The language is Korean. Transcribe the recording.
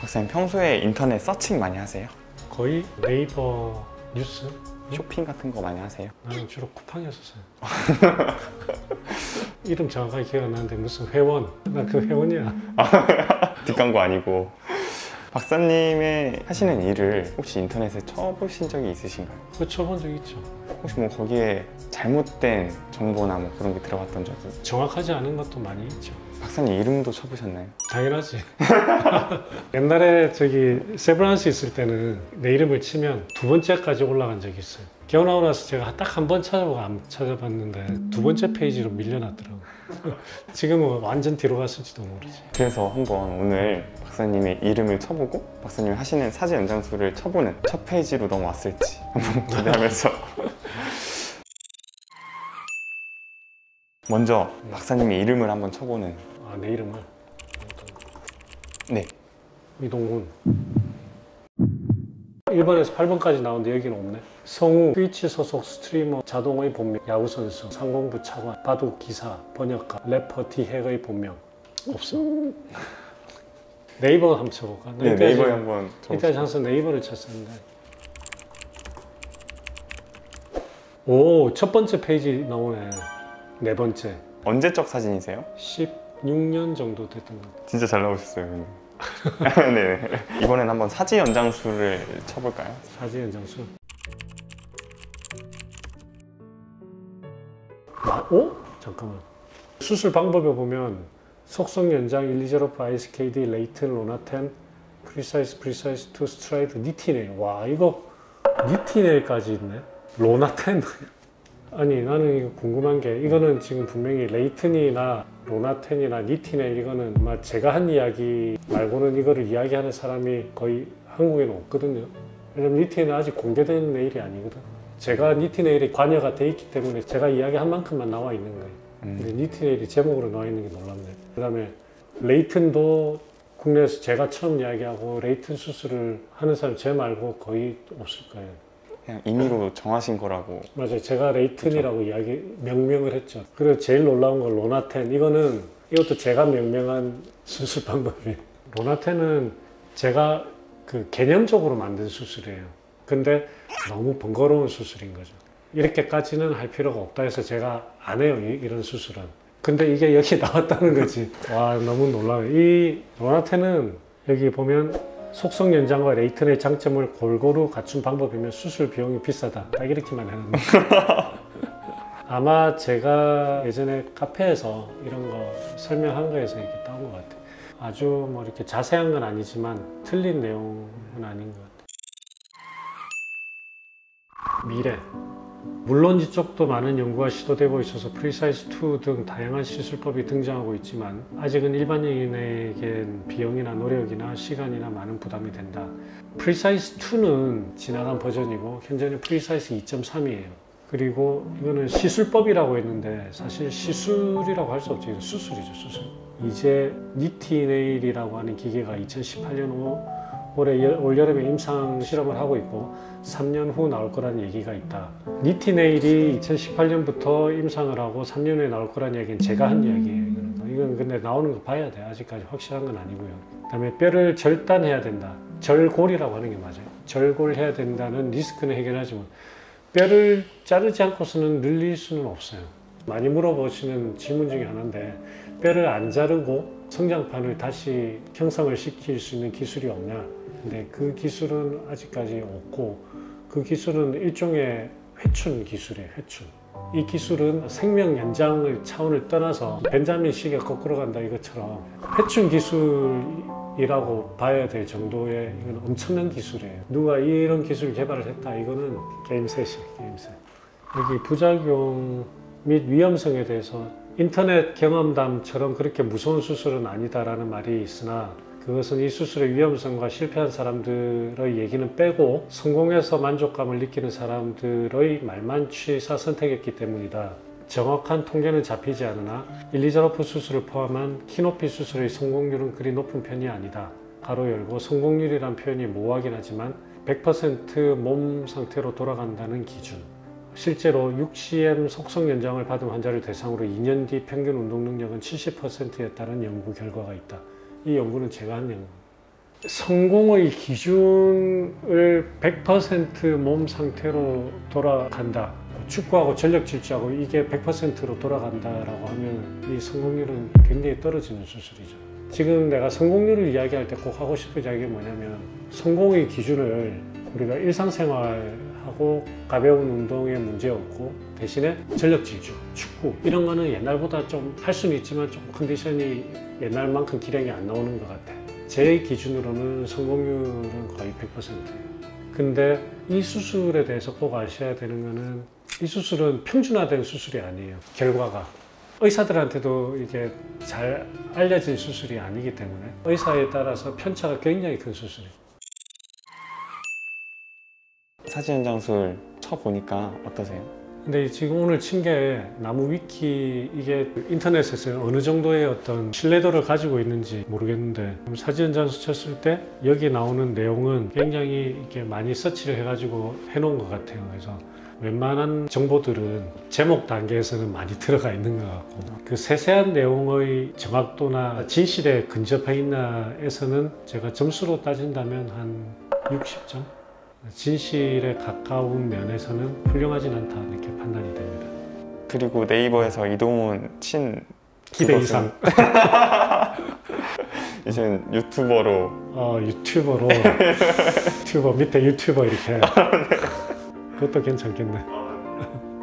박사님 평소에 인터넷 서칭 많이 하세요? 거의 네이버 뉴스? 쇼핑 같은 거 많이 하세요? 나는 주로 쿠팡이었었어요. 이름 정확하게 기억 안 나는데 무슨 회원? 나 그 회원이야. 뒷광고 아니고. 박사님의 하시는 일을 혹시 인터넷에 쳐보신 적이 있으신가요? 그거 쳐본 적 있죠. 혹시 뭐 거기에 잘못된 정보나 뭐 그런 게 들어갔던 적이? 정확하지 않은 것도 많이 있죠. 박사님 이름도 쳐보셨나요? 당연하지. 옛날에 저기 세브란스 있을 때는 내 이름을 치면 두 번째까지 올라간 적이 있어요. 결혼하고 나서 제가 딱 한 번 찾아보고 안 찾아봤는데 두 번째 페이지로 밀려났더라고. 지금은 완전 뒤로 갔을지도 모르지. 그래서 한번 오늘 박사님의 이름을 쳐보고 박사님이 하시는 사진 연장수를 쳐보는 첫 페이지로 넘어왔을지 한번 기대하면서 먼저 박사님의 이름을 한번 쳐보는. 아, 내 이름을? 네. 이동훈. 1번에서 8번까지 나오는데 여기는 없네. 성우, 트위치 소속 스트리머, 자동의 본명, 야구선수, 상공부 차관, 바둑 기사, 번역가, 래퍼 디핵의 본명. 없어. 네이버 한번 쳐볼까? 네, 네이버에 한번 이때 장소 네이버를 쳤었는데. 오, 첫 번째 페이지 나오네. 네 번째. 언제적 사진이세요? 16년 정도 됐던 것 같아요. 진짜 잘 나오셨어요. 네. 이번엔 한번 사진 연장수를 쳐볼까요? 사진 연장수. 잠깐만. 수술 방법에 보면 속성 연장, 일리저로프, ISKD, 레이튼, 로나텐, 프리사이스, 프리사이스, 투 스트라이드, 니티네일. 와, 이거 니티네일까지 있네. 로나텐. 아니, 나는 이거 궁금한 게, 이거는 지금 분명히 레이튼이나 로나텐이나 니티넬, 이거는 아마 제가 한 이야기 말고는 이거를 이야기하는 사람이 거의 한국에는 없거든요. 왜냐면 니티넬은 아직 공개된 네일이 아니거든. 제가 니티넬이 관여가 돼 있기 때문에 제가 이야기한 만큼만 나와 있는 거예요. 근데 니티넬이 제목으로 나와 있는 게 놀랍네요. 그 다음에 레이튼도 국내에서 제가 처음 이야기하고 레이튼 수술을 하는 사람 제 말고 거의 없을 거예요. 그냥 임의로 정하신 거라고. 맞아요. 제가 레이튼이라고 명명을 했죠. 그리고 제일 놀라운 건 로나텐. 이것도 제가 명명한 수술 방법이에요. 로나텐은 제가 그 개념적으로 만든 수술이에요. 근데 너무 번거로운 수술인 거죠. 이렇게까지는 할 필요가 없다 해서 제가 안 해요. 이런 수술은. 근데 이게 여기 나왔다는 거지. 와, 너무 놀라워요. 이 로나텐은 여기 보면 속성 연장과 레이튼의 장점을 골고루 갖춘 방법이면 수술 비용이 비싸다. 딱 이렇게만 해놨는데. 아마 제가 예전에 카페에서 이런 거 설명한 거에서 이렇게 따온 것 같아요. 아주 뭐 이렇게 자세한 건 아니지만 틀린 내용은 아닌 것 같아요. 미래. 물론 이쪽도 많은 연구가 시도되고 있어서 프리사이즈2 등 다양한 시술법이 등장하고 있지만 아직은 일반인에겐 비용이나 노력이나 시간이나 많은 부담이 된다. 프리사이즈2는 지나간 버전이고 현재는 프리사이즈 2.3이에요. 그리고 이거는 시술법이라고 했는데 사실 시술이라고 할 수 없죠. 이건 수술이죠, 수술. 이제 니티네일이라고 하는 기계가 2018년 올여름에 임상 실험을 하고 있고 3년 후 나올 거라는 얘기가 있다. 니티네일이 2018년부터 임상을 하고 3년 후에 나올 거라는 얘기는 제가 한 이야기예요. 이건 근데 나오는 거 봐야 돼. 아직까지 확실한 건 아니고요. 그 다음에 뼈를 절단해야 된다. 절골이라고 하는 게 맞아요. 절골해야 된다는 리스크는 해결하지만 뼈를 자르지 않고서는 늘릴 수는 없어요. 많이 물어보시는 질문 중에 하나인데 뼈를 안 자르고 성장판을 다시 형성을 시킬 수 있는 기술이 없냐. 근데 그 기술은 아직까지 없고 그 기술은 일종의 회춘 기술이에요. 회춘. 이 기술은 생명 연장의 차원을 떠나서 벤자민 시계가 거꾸로 간다 이것처럼 회춘 기술이라고 봐야 될 정도의 이건 엄청난 기술이에요. 누가 이런 기술 개발을 했다. 이거는 게임셋이에요. 게임셋. 여기 부작용 및 위험성에 대해서 인터넷 경험담처럼 그렇게 무서운 수술은 아니다라는 말이 있으나 그것은 이 수술의 위험성과 실패한 사람들의 얘기는 빼고 성공해서 만족감을 느끼는 사람들의 말만 취사 선택했기 때문이다. 정확한 통계는 잡히지 않으나 일리자로프 수술을 포함한 키높이 수술의 성공률은 그리 높은 편이 아니다. 가로 열고 성공률이란 표현이 모호하긴 하지만 100% 몸 상태로 돌아간다는 기준. 실제로 6cm 속성 연장을 받은 환자를 대상으로 2년 뒤 평균 운동 능력은 70%였다는 연구 결과가 있다. 이 연구는 제가 한 연구. 성공의 기준을 100% 몸 상태로 돌아간다. 축구하고 전력 질주하고 이게 100%로 돌아간다라고 하면 이 성공률은 굉장히 떨어지는 수술이죠. 지금 내가 성공률을 이야기할 때 꼭 하고 싶은 이야기가 뭐냐면 성공의 기준을 우리가 일상생활하고 가벼운 운동에 문제 없고 대신에 전력 질주, 축구 이런 거는 옛날보다 좀 할 수는 있지만 좀 컨디션이 옛날만큼 기량이 안 나오는 것 같아. 제 기준으로는 성공률은 거의 100%예요. 근데 이 수술에 대해서 꼭 아셔야 되는 거는 이 수술은 평준화된 수술이 아니에요. 결과가 의사들한테도 이게 잘 알려진 수술이 아니기 때문에 의사에 따라서 편차가 굉장히 큰 수술이에요. 사지 연장술 쳐보니까 어떠세요? 근데 지금 오늘 친 게 나무 위키 이게 인터넷에서 어느 정도의 어떤 신뢰도를 가지고 있는지 모르겠는데 사진 연장술 쳤을 때 여기 나오는 내용은 굉장히 이렇게 많이 서치를 해가지고 해놓은 것 같아요. 그래서 웬만한 정보들은 제목 단계에서는 많이 들어가 있는 것 같고 그 세세한 내용의 정확도나 진실에 근접해 있나에서는 제가 점수로 따진다면 한 60점? 진실에 가까운 면에서는 훌륭하진 않다 이렇게 판단이 됩니다. 그리고 네이버에서 이동훈 친 기대 이상. 이제는 유튜버로 유튜버 밑에 유튜버 이렇게 그것도 괜찮겠네.